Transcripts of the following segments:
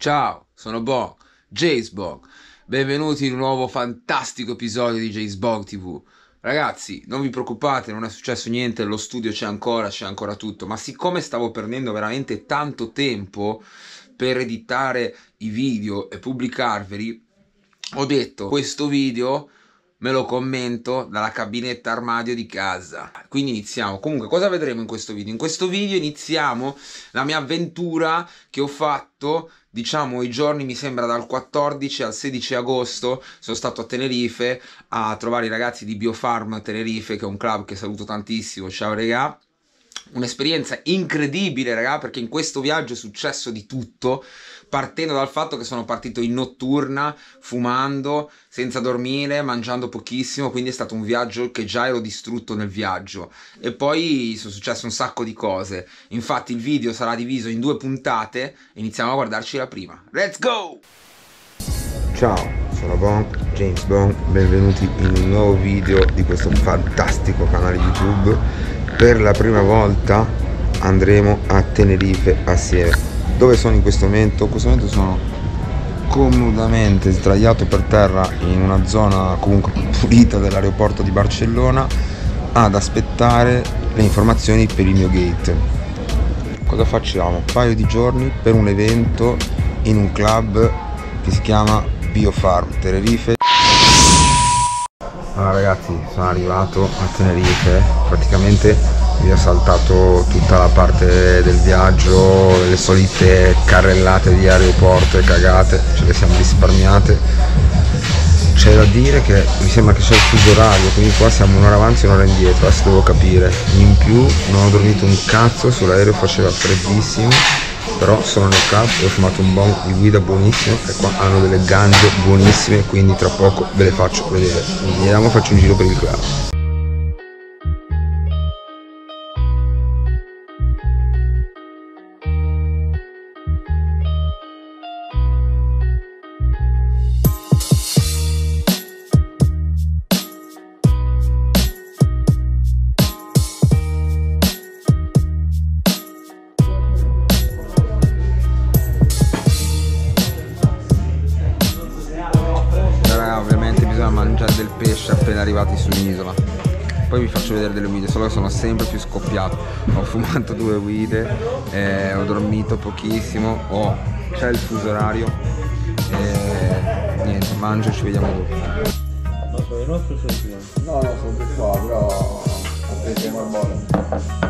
Ciao, sono Bong, Jace Bong. Benvenuti in un nuovo fantastico episodio di Jace Bong TV. Ragazzi, non vi preoccupate, non è successo niente, lo studio c'è ancora tutto, ma siccome stavo perdendo veramente tanto tempo per editare i video e pubblicarveli, ho detto questo video me lo commento dalla cabinetta armadio di casa. Quindi iniziamo. Comunque, cosa vedremo in questo video? In questo video iniziamo la mia avventura che ho fatto, diciamo, i giorni, mi sembra, dal 14 al 16 agosto. Sono stato a Tenerife a trovare i ragazzi di Biofarm Tenerife, che è un club che saluto tantissimo. Ciao regà. Un'esperienza incredibile, raga, perché in questo viaggio è successo di tutto, partendo dal fatto che sono partito in notturna, fumando, senza dormire, mangiando pochissimo, quindi è stato un viaggio che già ero distrutto nel viaggio. E poi sono successe un sacco di cose. Infatti il video sarà diviso in 2 puntate, iniziamo a guardarci la prima. Let's go! Ciao, sono Bong, James Bong, benvenuti in un nuovo video di questo fantastico canale YouTube. Per la prima volta andremo a Tenerife assieme. Dove sono in questo momento? In questo momento sono comodamente sdraiato per terra in una zona comunque pulita dell'aeroporto di Barcellona ad aspettare le informazioni per il mio gate. Cosa facciamo? Un paio di giorni per un evento in un club che si chiama Biofarm Tenerife. Allora ragazzi, sono arrivato a Tenerife, praticamente mi ha saltato tutta la parte del viaggio, le solite carrellate di aeroporto e cagate, ce le siamo risparmiate. C'è da dire che mi sembra che c'è il fuso orario, quindi qua siamo un'ora avanti e un'ora indietro, adesso devo capire. In più non ho dormito un cazzo, sull'aereo faceva freddissimo, però sono nel club e ho fumato un bong di guida buonissimo e qua hanno delle ganje buonissime, quindi tra poco ve le faccio vedere. Andiamo, faccio un giro per il club. Ovviamente bisogna mangiare del pesce appena arrivati su un'isola. Poi vi faccio vedere delle guide, solo che sono sempre più scoppiato. Ho fumato 2 guide, ho dormito pochissimo, c'è il fuso orario e niente, mangio e ci vediamo dopo. Ma sono i nostri o sono i tuoi? No, sono più qua, però aspettiamo il buono.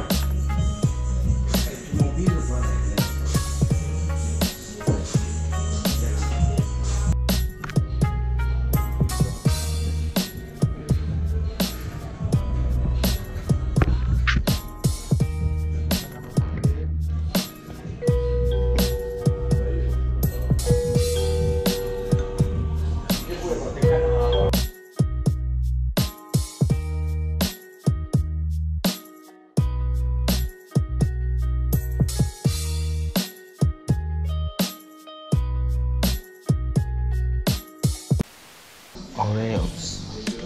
Oreos.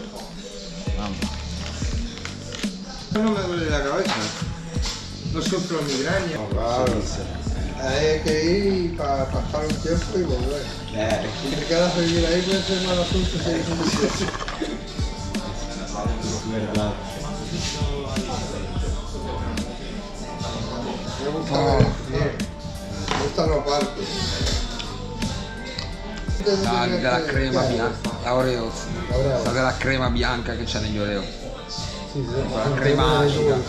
Non me duele la cabeza. No sufro migraña. Claro. Hay que ir para pasar un tiempo y volver. Si te quedas a vivir ahí puede ser mal asunto si es un desierto. Verdad. Me gusta ver el frío. Me gustan los barcos. Della crema bianca, la Oreos. Sa della crema bianca che c'è negli Oreo. Sì, La crema acida.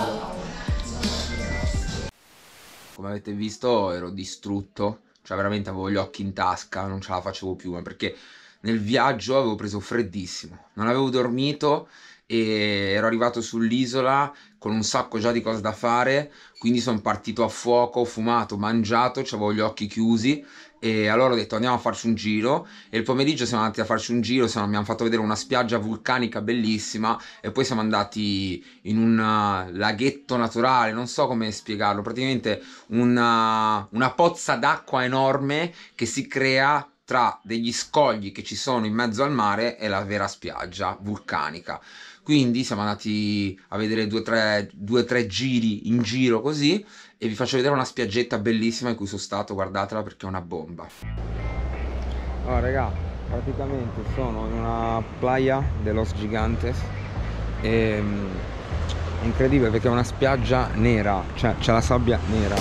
Come avete visto ero distrutto, cioè veramente avevo gli occhi in tasca, non ce la facevo più, ma perché nel viaggio avevo preso freddissimo, non avevo dormito e ero arrivato sull'isola con un sacco già di cose da fare, quindi sono partito a fuoco, ho fumato, mangiato, avevo gli occhi chiusi e allora ho detto andiamo a farci un giro e il pomeriggio siamo andati a farci un giro, mi hanno fatto vedere una spiaggia vulcanica bellissima e poi siamo andati in un laghetto naturale, non so come spiegarlo, praticamente una pozza d'acqua enorme che si crea tra degli scogli che ci sono in mezzo al mare e la vera spiaggia vulcanica. Quindi siamo andati a vedere due o tre giri in giro così e vi faccio vedere una spiaggetta bellissima in cui sono stato, guardatela perché è una bomba. Allora raga, praticamente sono in una playa de Los Gigantes e è incredibile perché è una spiaggia nera, cioè c'è la sabbia nera.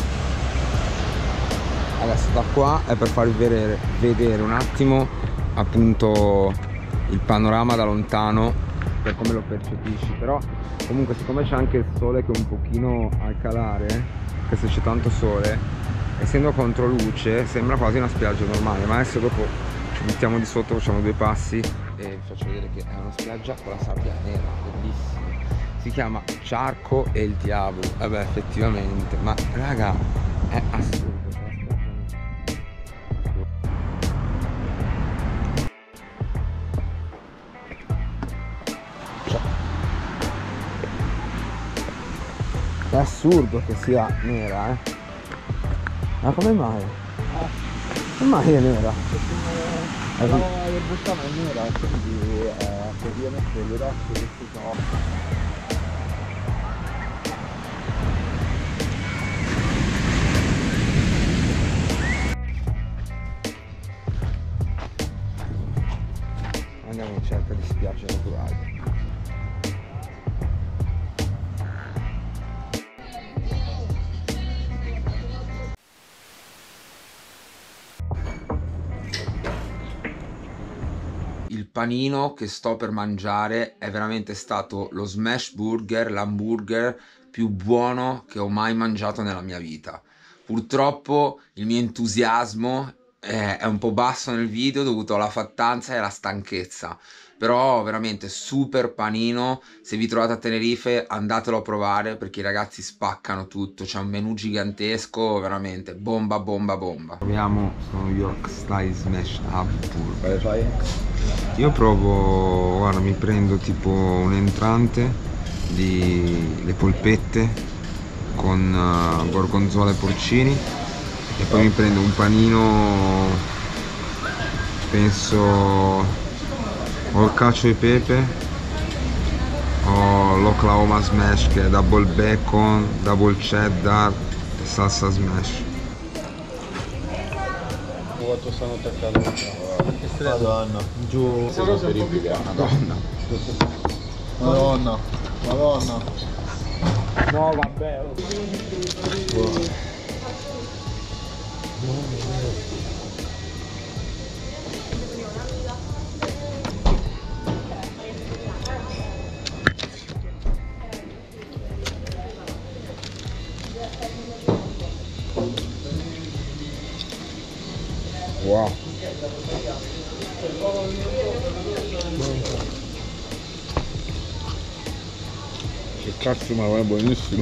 Adesso da qua è per farvi vedere un attimo appunto il panorama da lontano per come lo percepisci, però comunque siccome c'è anche il sole che è un pochino al calare, che se c'è tanto sole, essendo contro luce sembra quasi una spiaggia normale, ma adesso dopo ci mettiamo di sotto, facciamo 2 passi e vi faccio vedere che è una spiaggia con la sabbia nera, bellissima. Si chiama Charco El Diablo, vabbè effettivamente, ma raga è assurdo. È assurdo che sia nera, ma come mai? Come mai è nera? La del vulcano è nera, quindi praticamente le rocce che si sono. Andiamo in cerca di spiagge naturali. Il panino che sto per mangiare è veramente stato lo smash burger, l'hamburger più buono che ho mai mangiato nella mia vita. Purtroppo il mio entusiasmo è un po' basso nel video dovuto alla fattanza e alla stanchezza, però veramente super panino. Se vi trovate a Tenerife andatelo a provare perché i ragazzi spaccano tutto, c'è un menù gigantesco, veramente bomba bomba bomba. Proviamo sto New York Style Smash Hamburger. Io provo, guarda, mi prendo tipo un entrante di le polpette con gorgonzola e porcini e poi mi prendo un panino, penso o cacio e pepe o l'Oklahoma Smash che è double bacon, double cheddar e salsa smash. Quanto stanno attaccando? Madonna, giù. Madonna. Madonna, Madonna. No, vabbè. Wow. Che cazzo, ma è buonissimo.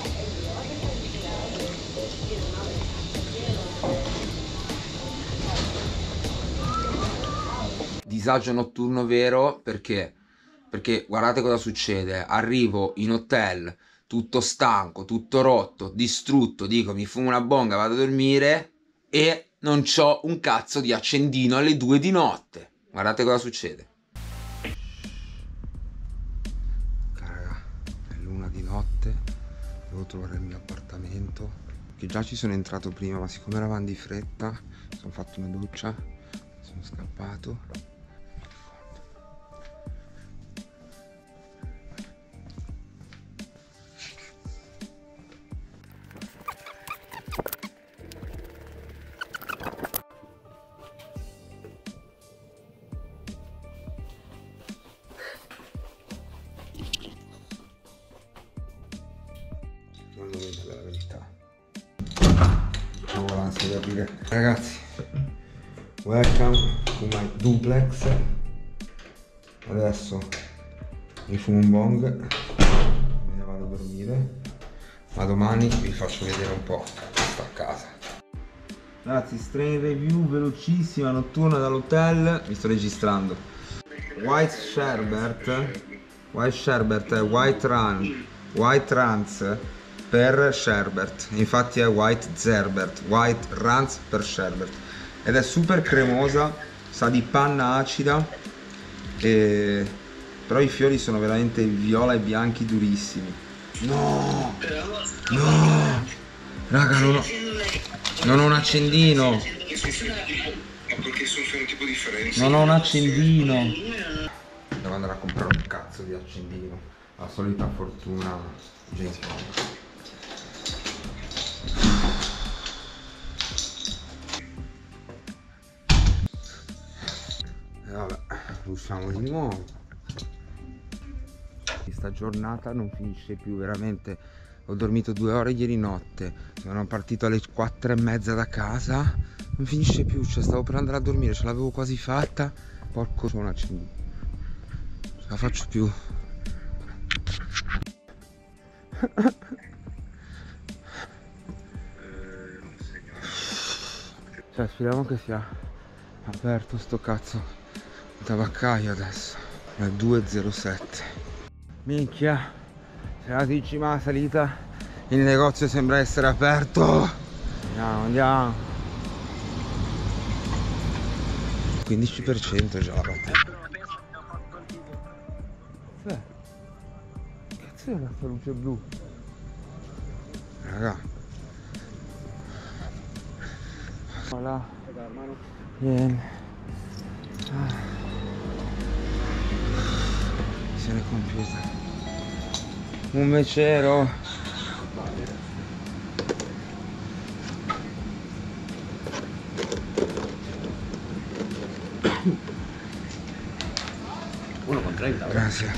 Disagio notturno vero perché guardate cosa succede. Arrivo in hotel tutto stanco, tutto rotto, distrutto, dico mi fumo una bonga, vado a dormire e non c'ho un cazzo di accendino alle 2 di notte. Guardate cosa succede. Raga, è l'1 di notte, devo trovare il mio appartamento, che già ci sono entrato prima, ma siccome eravamo di fretta, sono fatto una doccia, sono scappato. Non lo vedo la verità. Ho l'ansia di aprire. Ragazzi, welcome to my duplex. Adesso mi fumo un bong, me ne vado a dormire, ma domani vi faccio vedere un po' questa casa. Ragazzi, strain review velocissima notturna dall'hotel. Mi sto registrando. White Sherbet è White Runs per Sherbet, infatti è White Zerbert, White Runs per Sherbet, ed è super cremosa, sa di panna acida, però i fiori sono veramente viola e bianchi durissimi. No! No! Raga, non ho un accendino. Ma perché sono un tipo differente? Non ho un accendino. Devo andare a comprare un cazzo di accendino. La solita fortuna James Bond. E vabbè, usciamo di nuovo. Questa giornata non finisce più, veramente. Ho dormito 2 ore ieri notte, sono partito alle 4:30 da casa, non finisce più, cioè stavo per andare a dormire, ce l'avevo quasi fatta, porco sono accendino, ce la faccio più. Cioè speriamo che sia aperto sto cazzo tabaccaio adesso, è 2:07. Minchia, se la dici ma salita, il negozio sembra essere aperto. Andiamo. 15% già la batteria. Che cazzo è questa luce blu? Raga. Voilà. Vieni. Missione compiuta. Un mecero. Uno con 30. Grazie.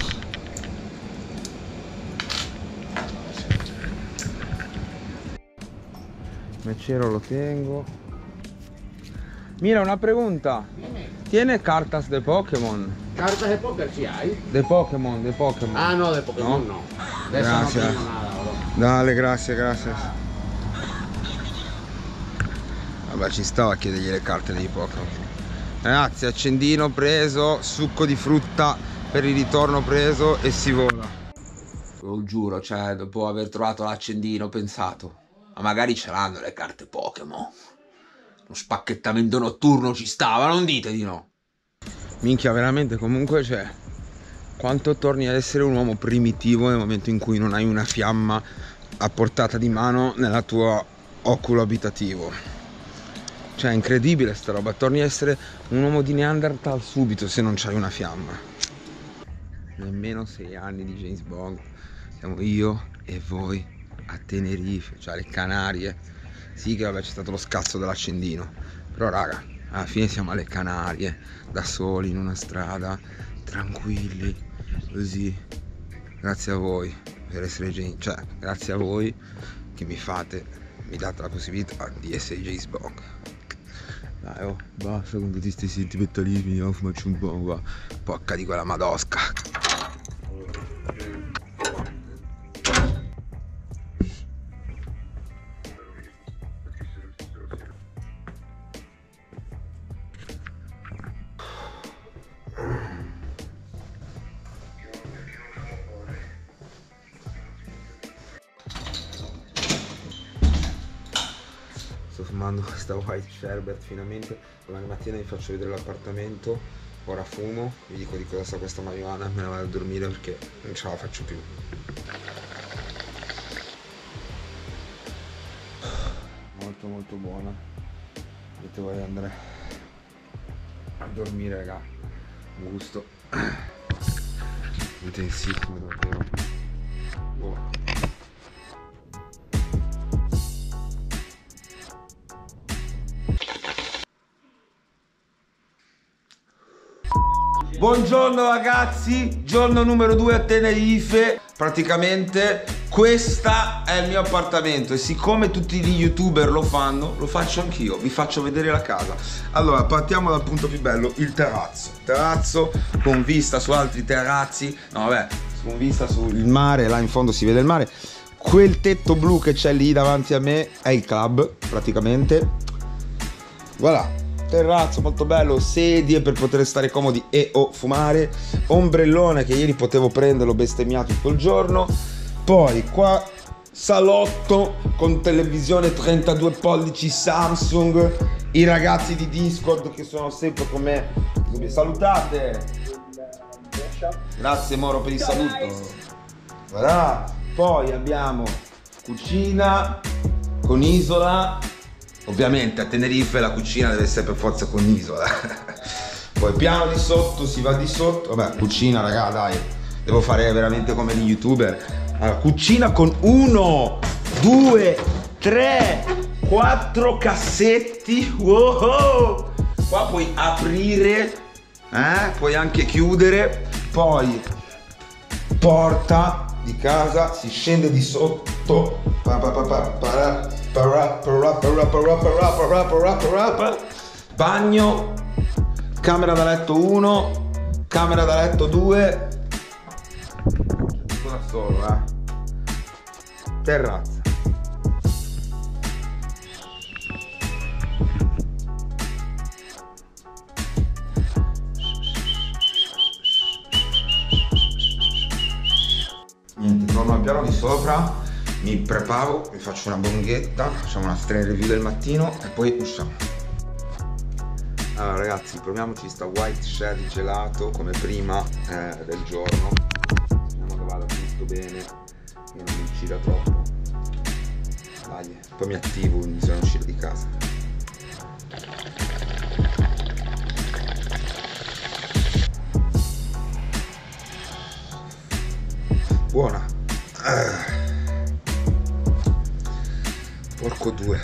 Mecero lo tengo. Mira, una pregunta. ¿Tiene cartas de Pokémon? ¿Cartas de póker sí hay? De Pokémon, de Pokémon. Ah, no, de Pokémon no. De eso Gracias. no tengo nada, bro. Dale, grazie. Vabbè, ci stava a chiedergli le carte dei Pokémon. Ragazzi, accendino preso, succo di frutta per il ritorno preso e si vola. Lo giuro, cioè, dopo aver trovato l'accendino ho pensato, ma magari ce l'hanno le carte Pokémon. Lo spacchettamento notturno ci stava, non dite di no. Minchia, veramente, comunque, cioè, quanto torni ad essere un uomo primitivo nel momento in cui non hai una fiamma a portata di mano nella tua oculo abitativo. Cioè, è incredibile sta roba, torni a essere un uomo di Neanderthal subito se non c'hai una fiamma. Nemmeno 6 anni di James Bond, siamo io e voi a Tenerife, cioè alle Canarie. Sì che vabbè c'è stato lo scazzo dell'accendino, però raga, alla fine siamo alle Canarie, da soli in una strada, tranquilli, così. Grazie a voi per essere James, cioè grazie a voi che mi date la possibilità di essere James Bond. Dai, oh, basta con tutti questi sentimentalismi, andiamo a fumarci un po', va. Porca di quella madosca. Sto fumando questa white sherbet finalmente, domani mattina vi faccio vedere l'appartamento, ora fumo, vi dico di cosa sa questa marijuana, me ne vado a dormire perché non ce la faccio più. Molto molto buona, vedete voi andare a dormire raga, un gusto intensissimo davvero. Oh. Buongiorno ragazzi, giorno numero 2 a Tenerife. Praticamente questo è il mio appartamento e siccome tutti gli youtuber lo fanno, lo faccio anch'io, vi faccio vedere la casa. Allora partiamo dal punto più bello, il terrazzo. Terrazzo con vista su altri terrazzi, no vabbè, con vista sul mare, là in fondo si vede il mare. Quel tetto blu che c'è lì davanti a me è il club praticamente. Voilà. Terrazzo molto bello, sedie per poter stare comodi e o fumare, ombrellone che ieri potevo prenderlo bestemmiato tutto il giorno, poi qua salotto con televisione 32 pollici Samsung, i ragazzi di Discord che sono sempre con me, salutate, grazie Moro per il saluto, voilà. Poi abbiamo cucina con isola. Ovviamente a Tenerife la cucina deve essere per forza con isola. Poi piano di sotto, si va di sotto. Vabbè, cucina, raga, dai, devo fare veramente come gli youtuber. Allora, cucina con 1, 2, 3, 4 cassetti. Wow! Qua puoi aprire, puoi anche chiudere. Poi porta di casa, si scende di sotto. Bagno, camera da letto 1, camera da letto 2. Cosa solo, terrazza. Niente, torno al piano di sopra, mi preparo, mi faccio una bonghetta, facciamo una strana review del mattino e poi usciamo. Allora ragazzi, proviamoci sta white sherry gelato come prima del giorno. Speriamo che vada tutto bene, che non mi uccida troppo. Dai, poi mi attivo, bisogna uscire di casa. Buona. Porco due.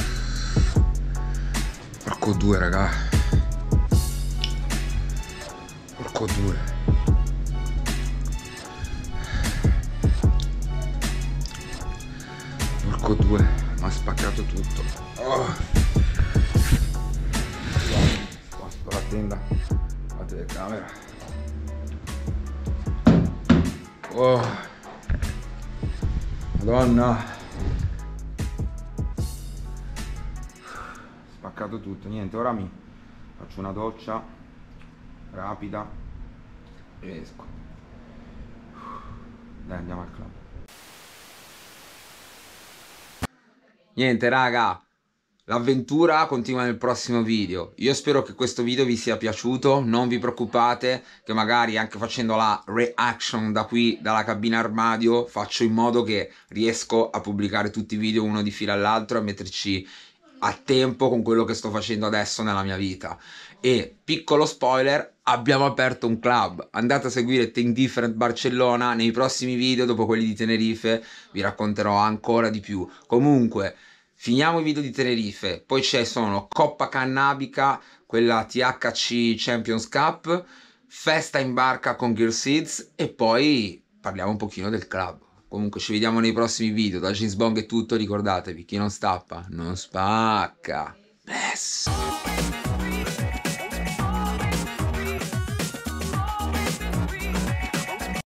Porco due, raga. Porco due. Porco due. Mi ha spaccato tutto. Oh. Sposto la tenda, la telecamera. Oh. Madonna. Spaccato tutto, niente, ora mi faccio una doccia rapida e esco. Dai, andiamo al club. Niente raga, l'avventura continua nel prossimo video. Io spero che questo video vi sia piaciuto. Non vi preoccupate che magari anche facendo la reaction da qui, dalla cabina armadio, faccio in modo che riesco a pubblicare tutti i video uno di fila all'altro e a metterci a tempo con quello che sto facendo adesso nella mia vita. E piccolo spoiler, abbiamo aperto un club, andate a seguire Think Different Barcellona. Nei prossimi video, dopo quelli di Tenerife, vi racconterò ancora di più. Comunque finiamo i video di Tenerife, poi sono Coppa Cannabica, quella THC Champions Cup, festa in barca con Gear Seeds e poi parliamo un pochino del club. Comunque ci vediamo nei prossimi video. Da James Bong è tutto, ricordatevi, chi non stappa non spacca. Bless.